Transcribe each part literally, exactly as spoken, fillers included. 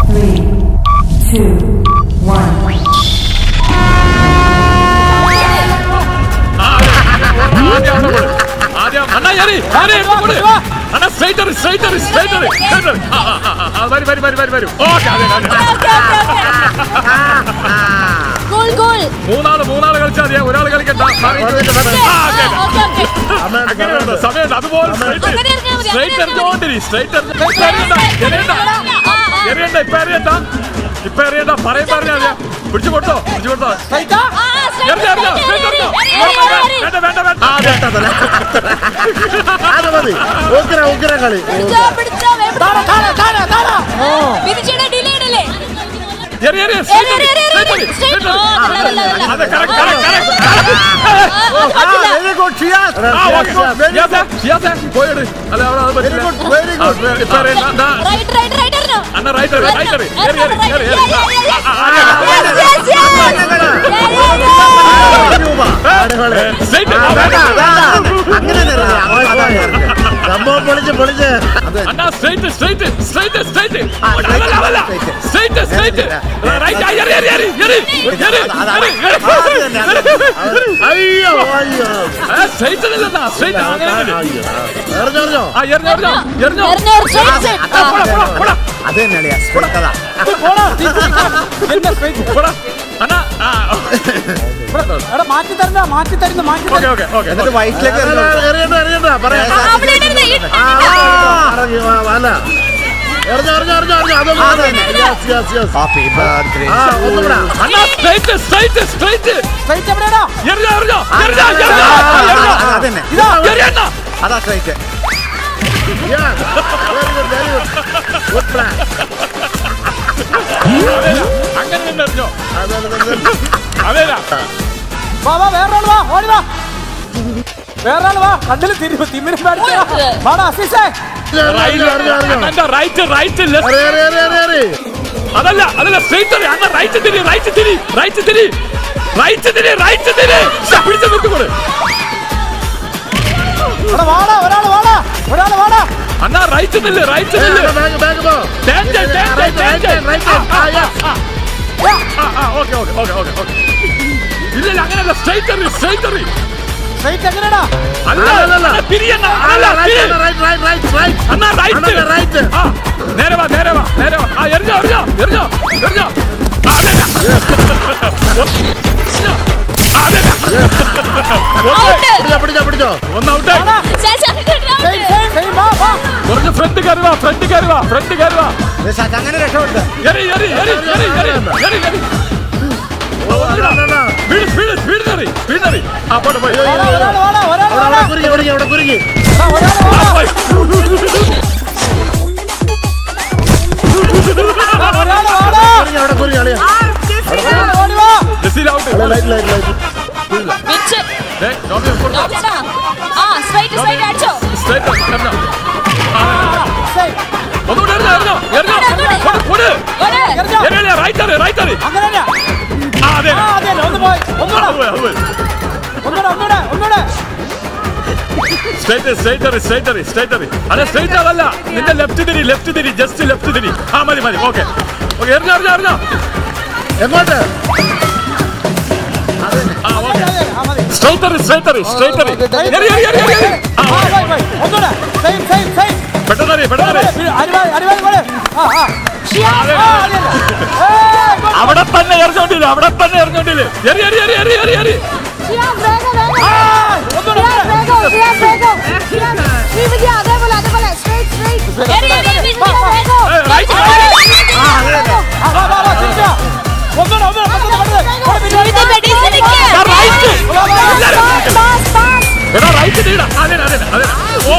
three, two, one. Anna, Yari, Yari, Anna, straighter, straighter, straighter, straighter. Very, very, very, very, very. Okay, goal, goal. മൂന്നാള് മൂന്നാള് കളിച്ചാൽ മതി, ഒരാൾ കളിക്കണ്ട. സമയം അതുപോലെ സ്ട്രൈറ്റ് എറിഞ്ഞോണ്ടിരി, സ്ട്രൈറ്റ് എറിയണ്ട, ഇപ്പൊ എറിയണ്ട, ഇപ്പൊ എറിയണ്ട, പറയും പറഞ്ഞാൽ മതിയാ. പിടിച്ചു കൊടുത്തോ, പിടിച്ചു കൊടുത്തോ. വേണ്ട വേണ്ട വേണ്ട. ഉഗ്ര ഉഗ്ര കളി. Yeri yeri straight straight straight Ada correct correct correct very good Shiyas Shiyas Shiyas പോയിട് അല്ല അവിടെ അത് very good very good right right right no അന്ന right right yeri yeri yeri yeri straight അങ്ങനെ സംഭവം പൊളിച്ച് പൊളിച്ച് അന്ന straight straight straight straight straight straight right yeri yeri yeri yeri അയ്യോ അയ്യോ straight അല്ലടാ straight അങ്ങനെ എറിഞ്ഞോ എറിഞ്ഞോ ആ എറിഞ്ഞോ എറിഞ്ഞോ എറിഞ്ഞോ അതെന്നല്ലേ സ്ട്രൈറ്റ് അതാ പോടാ എന്താ സ്ട്രൈറ്റ് പോടാ അണ്ണ എടാ മാറ്റി തരണ്ട മാറ്റി തരുന്നു മാറ്റി ഓക്കേ ഓക്കേ ഓക്കേ എന്നിട്ട് വൈറ്റിലേക്ക് എറിയണ്ട എറിയണ്ട പറയാ വല എറിഞ്ഞോ എറിഞ്ഞോ എറിഞ്ഞോ എറിഞ്ഞോ അതൊന്നും yes yes yes happy birthday ആ ഒന്നുകൂടാ അണ്ണ സ്ട്രൈറ്റ് സ്ട്രൈറ്റ് സ്ട്രൈറ്റ് സ്ട്രൈറ്റ് എവിടെയാടാ എറിഞ്ഞോ എറിഞ്ഞോ എറിഞ്ഞോ എറിഞ്ഞോ അതന്നെ ഇതാ എറിയണ്ട അതാ സ്ട്രൈറ്റ് യാ very good very good good plan അങ്ങനെ എറിഞ്ഞോ അതേടാ വാ വാ വേറൊരാൾ വാ ഓടി വാ വേറൊരാൾ വാ കണ്ണിൽ തിരിവ് തിമ്മിനും പേടിച്ചാ വാടാ അസീസേ അണ്ണന്റെ റൈറ്റ് റൈറ്റ് ലെഫ്റ്റ് അതല്ല അതല്ല സ്ട്രൈറ്റ് അണ്ണ റൈറ്റ് തിരി റൈറ്റ് തിരി റൈറ്റ് തിരി റൈറ്റ് തിരി റൈറ്റ് തിരി പിടിച്ചു നിർത്തിക്കോളൂ എടാ വാടാ ഒരാൾ വാടാ ഒരാൾ വാടാ അണ്ണ റൈറ്റ് നില്ല് റൈറ്റ് നില്ല് ബാക്ക് ബാക്ക് പോ ടാൻജൻ ടാൻജൻ ടാൻജൻ റൈറ്റ് ആ യെസ് ആ ആ okay okay okay okay okay ഇല്ല അങ്ങനെയല്ല സ്ട്രൈറ്റ് എറി സ്ട്രൈറ്റ് എറി സ്ട്രൈറ്റ് എങ്ങനെയാടാ അല്ല അല്ല തിരിയണ്ണ അല്ല right right right right right അണ്ണ റൈറ്റ് റൈറ്റ് ആ നേരെ വാ നേരെ വാ നേരെ വാ ആ എറിഞ്ഞോ എറിഞ്ഞോ എറിഞ്ഞോ എറിഞ്ഞോ അതെ അതെ പിടിച്ചോ പിടിച്ചോ ഒന്ന് ഔട്ട് കുറച്ച് ഫ്രണ്ട് കയറുക ഫ്രണ്ട് കയറുക ഫ്രണ്ട് കയറുക അങ്ങനെ രക്ഷപ്പെട്ടു എറി എറി എറി എറി എറി എറി എറി സ്പീഡ് സ്പീഡ് സ്പീഡ് എറി സ്പീഡ് എറി ആ പോട്ടെ പോയി അവിടെ കുരുങ്ങി കുരുങ്ങി അവിടെ കുരുങ്ങി അവിടെ കുരുങ്ങി അളിയാ Jaseel out light light light വെച്ച് ദേ നോക്കി കൊടുത്തോ ആ സ്ട്രൈറ്റ് സ്ട്രൈറ്റ് അടിച്ചോ സ്ട്രൈറ്റ് എറിഞ്ഞോ ഒന്നുകൂടെ എറിഞ്ഞോ എറിഞ്ഞോ എറിഞ്ഞോ കൊടു എറിഞ്ഞോ റൈറ്റ് എറി റൈറ്റ് എറി അങ്ങനെയല്ല ആ അതെ അതെ ഒന്ന് പോയി ഒന്നുകൂടെ ഒന്നുകൂടെ ഒന്നുകൂടെ ഒന്നുകൂടെ സ്ട്രൈറ്റ് സ്ട്രൈറ്റ് എറി സ്ട്രൈറ്റ് എറി സ്ട്രൈറ്റ് എറി അതെ സ്ട്രൈറ്റ് അതല്ല നിന്റെ ലെഫ്റ്റ് തിരി ലെഫ്റ്റ് തിരി ജസ്റ്റ് ലെഫ്റ്റ് തിരി ആ മതി മതി ഓക്കെ ഓക്കെ എറിഞ്ഞോ എറിഞ്ഞോ എറിഞ്ഞോ എങ്ങോട്ട് ആ ഓക്കെ സ്ട്രൈറ്റ് എറി സ്ട്രൈറ്റ് എറി സ്ട്രൈറ്റ് എറി എറി എറി എറി എറി ആ ഒന്നുകൂടെ സെയിം സെയിം സെയിം പെട്ടെന്ന് എറി പെട്ടെന്ന് എറി അരിവായി അരിവായി പോലെ ആ ആ അവിടെ തന്നെ എറിഞ്ഞോണ്ടില്ല അവിടെ തന്നെ എറിഞ്ഞോണ്ടില്ല എറി എറി എറി എറി എറി എറി എടാ റൈറ്റ് തിരിടാ അതെ അതെ അതെ ഓ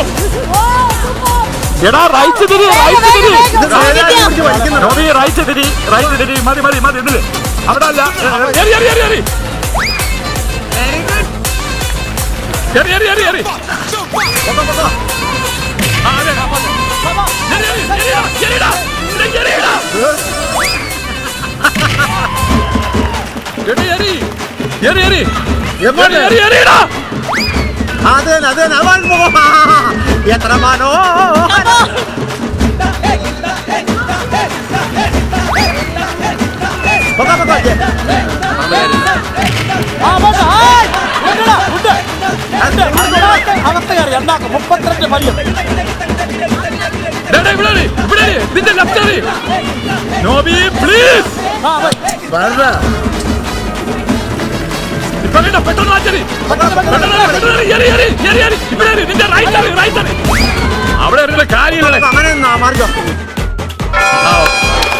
എടാ റൈറ്റ് തിരി റൈറ്റ് തിരി നോബി റൈറ്റ് തിരി റൈറ്റ് തിരി മതി മതി മതി ഇതില് അവിടെ അല്ല എറി എറി എറി എറി എറി എറി എറി എറി എറി എറി എറി എറിടാ അതെ അതെ അവൻ എത്ര മനോ എണ്ണാക്ക് മുപ്പത്തിരണ്ട് വലിയ നിന്റെ ലെഫ്റ്റ് നോബി പ്ലീസ് ഇപ്പൊ വേണ്ട പെട്ടെന്ന് മാറ്ററി നിന്റെ റൈറ്റ് റൈറ്റ് അവിടെ കാര്യങ്ങളെ അങ്ങനെ മാറിക്കോ